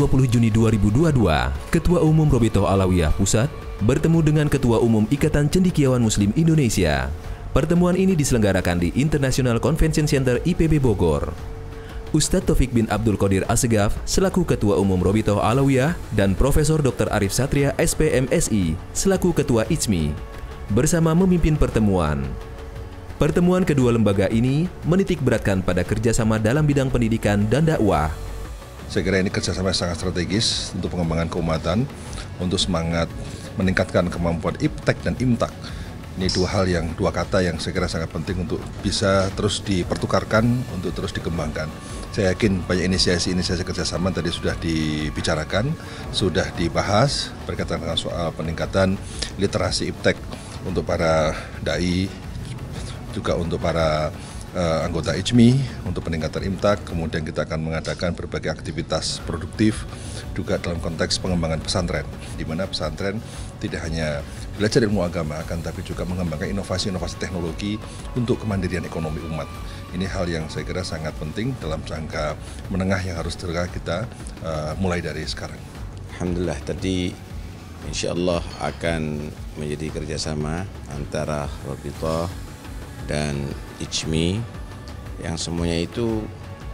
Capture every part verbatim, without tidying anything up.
dua puluh Juni dua ribu dua puluh dua, Ketua Umum Robitoh Alawiyah Pusat bertemu dengan Ketua Umum Ikatan Cendekiawan Muslim Indonesia. Pertemuan ini diselenggarakan di International Convention Center I P B Bogor. Ustadz Taufik bin Abdul Qadir Assegaf selaku Ketua Umum Robitoh Alawiyah dan Profesor Doktor Arif Satria S P M S I selaku Ketua I J M I bersama memimpin pertemuan. Pertemuan kedua lembaga ini menitik beratkan pada kerjasama dalam bidang pendidikan dan dakwah. Saya kira ini kerjasama yang sangat strategis untuk pengembangan keumatan, untuk semangat meningkatkan kemampuan iptek dan imtak. Ini dua hal yang, dua kata yang saya kira sangat penting untuk bisa terus dipertukarkan, untuk terus dikembangkan. Saya yakin banyak inisiasi-inisiasi kerjasama tadi sudah dibicarakan, sudah dibahas berkaitan dengan soal peningkatan literasi iptek untuk para dai, juga untuk para Uh, anggota I J M I untuk peningkatan imtak. Kemudian kita akan mengadakan berbagai aktivitas produktif juga dalam konteks pengembangan pesantren, di mana pesantren tidak hanya belajar ilmu agama, akan tapi juga mengembangkan inovasi-inovasi teknologi untuk kemandirian ekonomi umat. Ini hal yang saya kira sangat penting dalam jangka menengah yang harus segera kita uh, mulai dari sekarang. Alhamdulillah, tadi insya Allah akan menjadi kerjasama antara Robitoh dan I J M I yang semuanya itu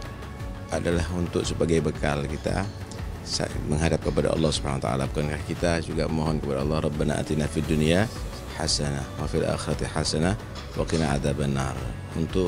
adalah untuk sebagai bekal kita menghadap kepada Allah Subhanahu wa taala. Bukankah kita juga mohon kepada Allah, Rabbana atina fid dunya hasanah wa fil akhirati hasanah wa qina adzabannar, untuk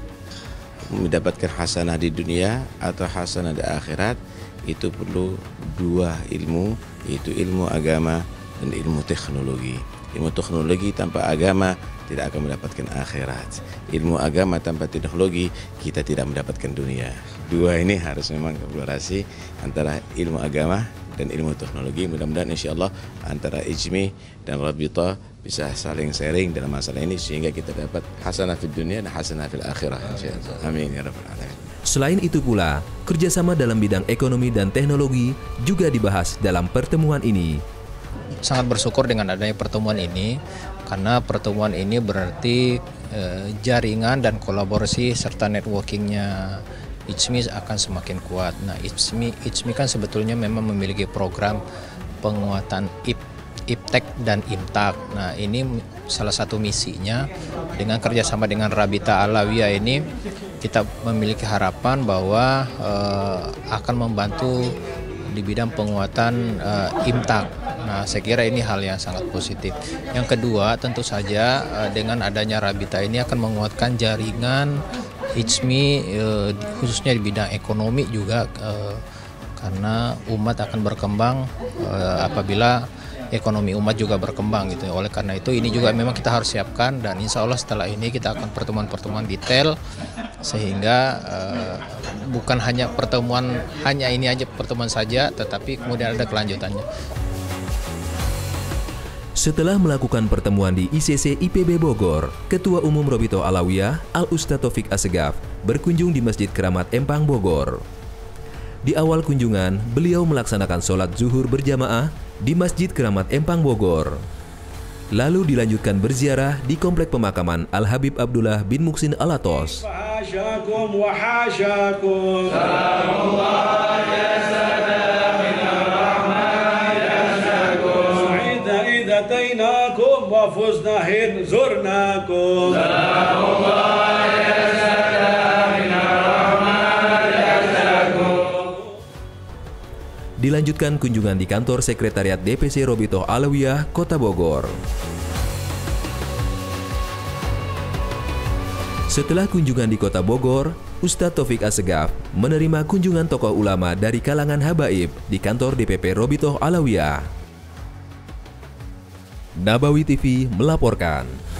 mendapatkan hasanah di dunia atau hasanah di akhirat itu perlu dua ilmu, yaitu ilmu agama dan ilmu teknologi. Ilmu teknologi tanpa agama tidak akan mendapatkan akhirat. Ilmu agama tanpa teknologi kita tidak mendapatkan dunia. Dua ini harus memang kolaborasi antara ilmu agama dan ilmu teknologi. Mudah-mudahan insya Allah antara I J M I dan Robitoh bisa saling sharing dalam masalah ini sehingga kita dapat hasanah fid dunia dan hasanah fil akhirah. Amin ya rabbal alamin. Selain itu pula, kerjasama dalam bidang ekonomi dan teknologi juga dibahas dalam pertemuan ini. Sangat bersyukur dengan adanya pertemuan ini, karena pertemuan ini berarti eh, jaringan dan kolaborasi serta networkingnya I J M I akan semakin kuat. Nah, I J M I, I J M I kan sebetulnya memang memiliki program penguatan ip, iptek dan imtak. Nah, ini salah satu misinya. Dengan kerjasama dengan Rabita Alawiyah ini, kita memiliki harapan bahwa eh, akan membantu di bidang penguatan uh, imtak. Nah, saya kira ini hal yang sangat positif. Yang kedua, tentu saja uh, dengan adanya Rabita ini akan menguatkan jaringan I J M I uh, khususnya di bidang ekonomi juga, uh, karena umat akan berkembang uh, apabila ekonomi umat juga berkembang gitu. Oleh karena itu ini juga memang kita harus siapkan, dan insya Allah setelah ini kita akan pertemuan-pertemuan detail sehingga uh, bukan hanya pertemuan hanya ini aja pertemuan saja, tetapi kemudian ada kelanjutannya. Setelah melakukan pertemuan di I C C I P B Bogor, Ketua Umum Robitoh Alawiyah Al Ustadz Taufik Assegaf berkunjung di Masjid Keramat Empang Bogor. Di awal kunjungan, beliau melaksanakan sholat zuhur berjamaah di Masjid Keramat Empang Bogor. Lalu dilanjutkan berziarah di Komplek Pemakaman Al-Habib Abdullah bin Muhsin Alatos. Dilanjutkan kunjungan di kantor sekretariat D P C Robitoh Alawiyah Kota Bogor. Setelah kunjungan di Kota Bogor, Ustadz Taufik Assegaf menerima kunjungan tokoh ulama dari kalangan habaib di kantor D P P Robitoh Alawiyah. Nabawi T V melaporkan.